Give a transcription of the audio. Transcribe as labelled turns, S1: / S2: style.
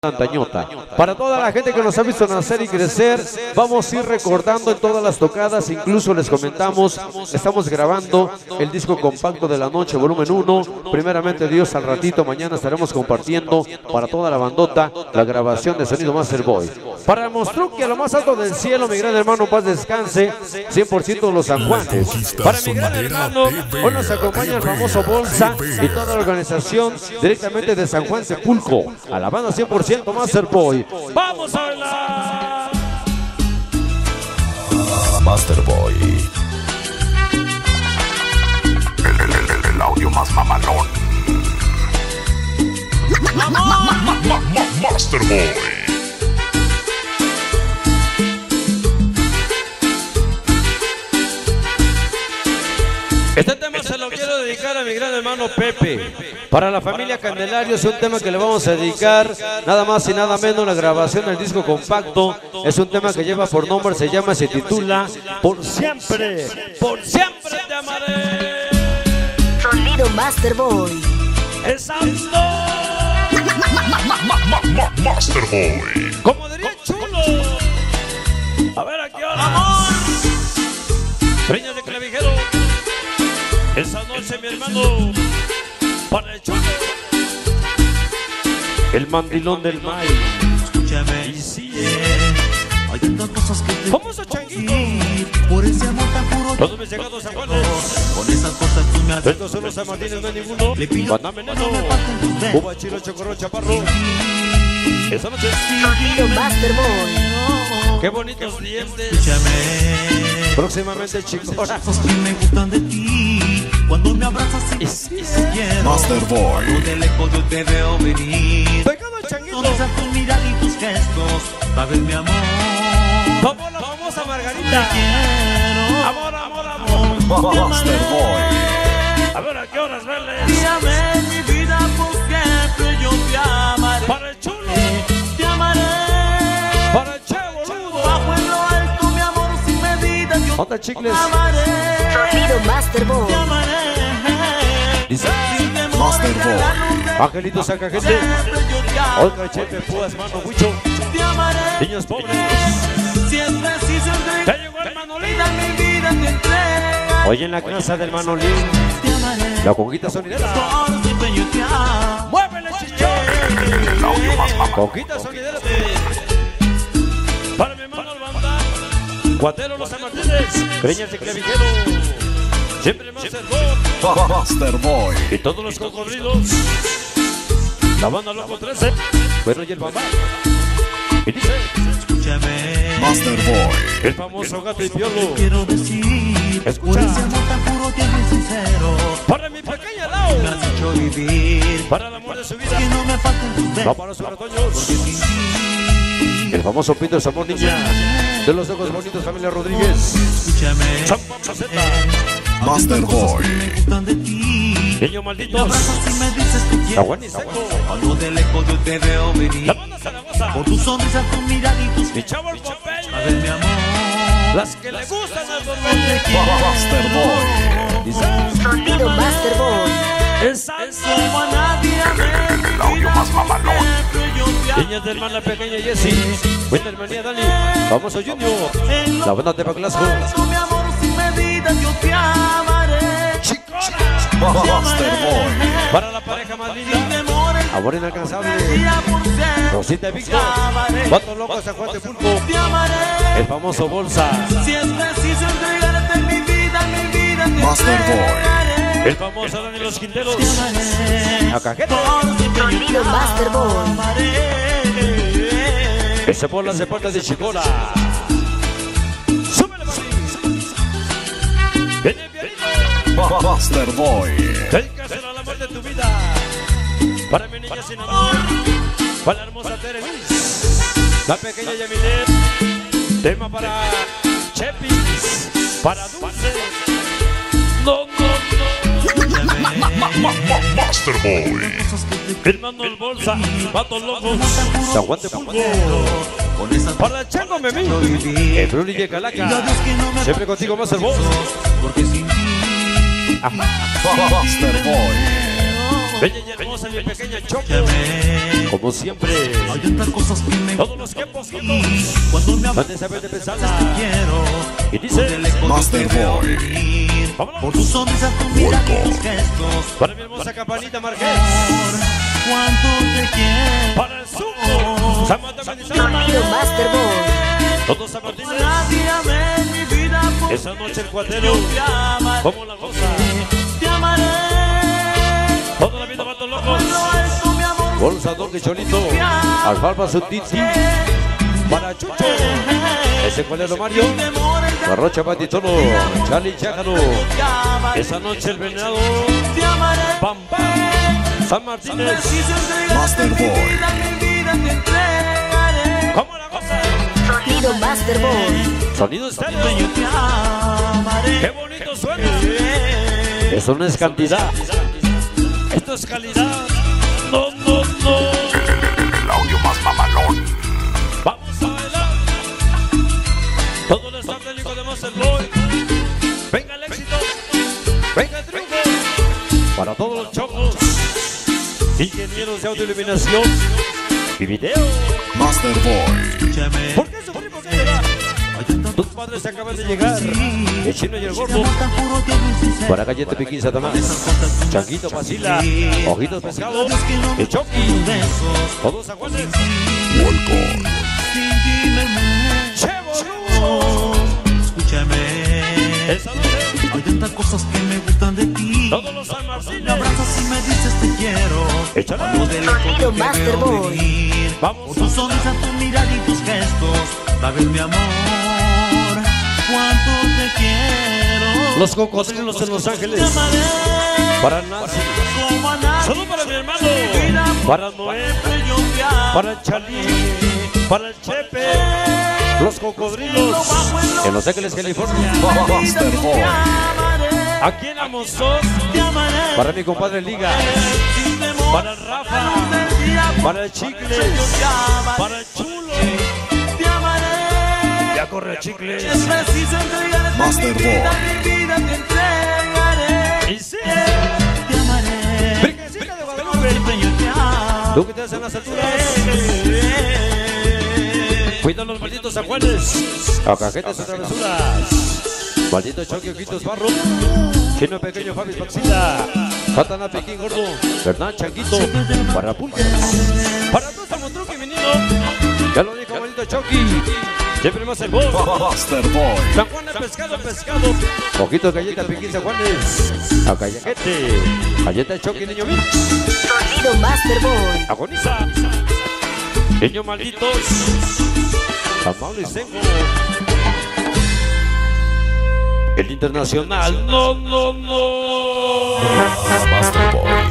S1: Antañota. Para toda la gente que nos ha visto nacer y crecer, vamos a ir recordando en todas las tocadas, incluso les comentamos, estamos grabando el disco compacto de la noche, volumen 1, primeramente Dios al ratito, mañana estaremos compartiendo para toda la bandota la grabación de Sonido Master Boy. Para Monstruque, a lo más alto del cielo, mi gran hermano, paz descanse, 100% de los San Juanes. Para mi gran hermano, hoy nos acompaña el famoso Bolsa y toda la organización directamente de San Juan Sepulco, a la banda 100% Master Boy. ¡Vamos a bailar!
S2: Master Boy. El audio más mamalón. Master Boy.
S1: Este tema se lo quiero dedicar a mi gran hermano Pepe. Para la familia Candelario es un tema que le vamos a dedicar, nada más y nada menos, la grabación del disco compacto. Es un tema que lleva por nombre, se titula Por Siempre Te Amaré.
S3: Sonido Master Boy.
S1: ¡Exacto!
S2: Master Boy.
S1: Como diría Chulo. A ver, aquí ahora. Riñas de clavijero. Esa noche, mi hermano, para el Chulo, el mandilón del maíz.
S4: Escúchame,
S1: y sí,
S4: hay tantas cosas que te
S1: ¿cómo se changuito?
S4: por ese amor tan puro.
S1: Todos mis llegados a Juanes.
S4: Con esas cosas tú me haces.
S1: Estos son los San Martínez, no hay ninguno.
S4: Le pido
S1: Guaná Veneno,
S4: no me falten tus besos.
S1: Uva Chilo, Chocorro, Chaparro. Esa noche,
S3: Sonido Master Boy.
S1: qué bonitos dientes.
S4: Escúchame,
S1: Próximamente, chicos.
S4: cosas que me gustan de ti. Cuando me abrazas y quiero.
S2: Master Boy.
S4: De lejos yo te veo venir.
S1: Pegado el changuito.
S4: Sonrisa tu mirada y tus gestos. Sabes mi amor.
S1: Como la famosa Margarita.
S4: Quiero.
S1: Amor, amor, amor.
S2: Master Boy.
S1: A ver, ¿a qué horas verles?
S4: Te amé mi vida por siempre yo te amaré.
S1: Para el Chulo.
S4: Te amaré.
S1: Para el Che, boludo.
S4: Bajo en lo alto mi amor sin medida yo
S1: Otra chicles.
S4: te amaré.
S3: Sonido Master Boy.
S4: Te amaré.
S1: Dice.
S4: Sin temor
S2: Master
S4: a
S2: Boy.
S4: regalarme,
S1: Angelito saca gente.
S4: siempre yo te amaré.
S1: Otra chepe, púas, mano, huicho.
S4: Te amaré.
S1: Niños pobres.
S4: Si es preciso
S1: Ya
S4: entregar
S1: llegó el Manolín.
S4: mi vida te entrega.
S1: Hoy en la casa del Manolín.
S4: Te amaré.
S1: La conquita sonidera.
S4: Por siempre yo te amo.
S1: ¡Muévele, chichón!
S2: El audio más mamalón.
S1: Conquita sonidera. Para mi hermano Albanda. Cuatero Los San Martínez. Greñas de clavijero. Siempre más cerró.
S2: Master Boy.
S1: Y todos los cocodrilos. La banda Loco 13. Bueno, y el Bambá. Y dice.
S4: Escúchame.
S2: Master Boy.
S1: El famoso gato y piolo.
S4: Quiero decir,
S1: Escucha.
S4: por ese amor tan puro, tierno y sincero,
S1: Para mi pequeña
S4: me
S1: Lau.
S4: has hecho vivir.
S1: Para el amor de su vida.
S4: Que no me falten tus
S1: No
S4: besos,
S1: para sus
S4: porque
S1: retoños.
S4: sin ti.
S1: El famoso Pinto Zamor Niña. De los ojos bonitos, familia Rodríguez.
S4: Escúchame,
S1: San Papaceta.
S2: Master Boy.
S4: me gustan de ti.
S1: Niño
S4: Me
S1: malditos.
S4: abrazas y me dices te quiero.
S1: Aguani Seco.
S4: Cuando de lejos yo te veo venir.
S1: La banda Zaragoza.
S4: Por tu sonrisa, tu mirada y tus
S1: Mi chavo el Popeye.
S4: sabes mi amor.
S1: Las que le gustan al
S4: Te
S1: dormir.
S4: quiero.
S2: Master Boy.
S1: Dice.
S3: Sonido Master Boy.
S1: El salso.
S4: Como a nadie amé mi
S2: El audio
S4: vida,
S2: más mamalón.
S4: siempre yo te amo.
S1: Niñas de hermana pequeña Jessie. Buena hermanía Dani. Vamos a Junior. La banda de Baclasco.
S4: Con mi amor sin medida yo te amaré.
S2: Master Boy.
S1: Para la pareja más linda.
S4: Temor en
S1: Amor inalcanzable.
S4: día por ser.
S1: Rosita y Víctor. Cuatro locos San Juan de Pulpo.
S4: Te amaré.
S1: El famoso Bolsa.
S4: Si es preciso entregarte mi vida te
S2: Master Boy.
S4: entregaré.
S1: El famoso Dani Los Quinteros.
S4: Te amaré.
S1: A Cajete.
S4: Por siempre yo te
S3: Sonido Master Boy.
S4: amaré.
S1: Ese por las deportes de Chicola. Súbele, papi. Viene el pianito.
S2: Master Boy.
S1: Dedícaselo al amor de tu vida. Para mi niña sin amor. Para la hermosa Tere Luis. La pequeña Yamilet. Tema para Chepis. Para Dulce. No, no, no.
S2: Master Boy.
S1: Hermano el Bolsa. Vatos locos. San Juan de Pulpo.
S4: Con esas
S1: Para el Chango Memín.
S4: yo viví.
S1: El Bruni y Calaca.
S4: Ya ves que no me
S1: Siempre contigo más el voz.
S4: porque sin ti
S2: Master Boy.
S1: Bella y hermosa, mi pequeña Choco.
S4: Escúchame.
S1: Como siempre,
S4: Hay tantas cosas que me
S1: todos los tiempos
S4: cuando me
S1: van a saber de pensar.
S4: te quiero.
S1: Y dice,
S2: Master Boy.
S1: vámonos.
S4: Por tu sonrisa, tu mirada y tus gestos.
S1: Para mi hermosa campanita Marqués.
S4: Amor, cuánto te quiero.
S1: Para el Zumo. San Mateo Manizales.
S3: Sonido Master Boy.
S1: Todos San Martínez.
S4: Nadie amé en mi vida por
S1: Esa noche el cuadrero.
S4: te amaré.
S1: Como la goza.
S4: Te amaré.
S1: Toda la vida vatos locos.
S4: Lo alto, mi amor.
S1: Bolsador de Cholito. Alfalfa Sutiti. Para Chucho. Ese cuadrero Mario. Garrocha Patitolo. Charlie Chájaro. Esa noche el venado.
S4: Te amaré.
S1: Pam Pam. San Martínez.
S2: Master Boy.
S1: Como la goza.
S3: Sonido Master Boy.
S1: Sonido estéreo. Qué bonito suena. Eso no es cantidad. Esto es calidad. No, no, no.
S2: El audio más mamalón.
S1: Vamos a bailar. Todo el staff técnico de Master Boy. Venga el éxito. Venga el triunfo. Para todos los chocos. Ingenieros de audio, iluminación y video.
S2: Master Boy.
S1: ¿Por qué sufrir? ¿Por qué llorar? Tus padres acaban de llegar. El chino y el gordo. Para Galleta Piquín Satanás. Changuito Pasila. Ojitos Pescado. El Chucky. Todos aguantes.
S2: Welcome.
S1: Chevo.
S4: Escúchame.
S1: Esa noche.
S4: Hay tantas cosas que me gustan de ti.
S1: Todos los San
S4: Me
S1: Martínez.
S4: abrazas y me dices te quiero.
S1: Échale.
S4: Cuando de lejos
S3: Sonido
S4: te
S3: Master
S4: veo
S3: Boy.
S4: venir.
S1: Vamos.
S4: Por tu sonrisa, tu mirada y tus gestos. Sabes mi amor, cuánto te quiero.
S1: Los cocodrilos en Los Ángeles.
S4: Te amaré
S1: Para Nancy.
S4: como a nadie.
S1: Saludos para mi hermano. Para Noé.
S4: Siempre yo te amo.
S1: Para el Charlie. Para el Chepe. Los cocodrilos. En Los Ángeles, California.
S2: Master Boy.
S1: Aquí en Amozón.
S4: Te amaré.
S1: Para mi compadre Liga.
S4: Sin temor.
S1: Para el Rafa. Para el Chicles. Para el Chulo.
S4: Te amaré.
S1: Ya corre Chicles.
S4: Es preciso entregarte
S2: Master
S4: mi vida,
S2: Boy.
S4: mi vida te entregaré.
S1: Y sí.
S4: Te amaré.
S1: Virgencita de Guadalupe.
S4: Siempre yo te amo.
S1: Tú que te hacen las alturas. Cuida los malditos Juanes. A cajetas y travesuras. Maldito Choque, Ojitos Barro. Chino Pequeño, Fabi Paxila. Satana Pequín Gordo. Hernán Changuito. Para Pulgas. Para todos Monstruque, menino. Ya lo dijo maldito Choqui. Siempre más el voz.
S2: Master Boy.
S1: San Juan de Pescado, Pescado. Ojitos Galleta Pequín San Juanes. A Callajete. Galleta Choqui, Niño Mix.
S3: Sonido Master Boy.
S1: Agoniza. Niño Malditos. Amable y Sengo. El internacional. No, no, no.
S2: Master Boy.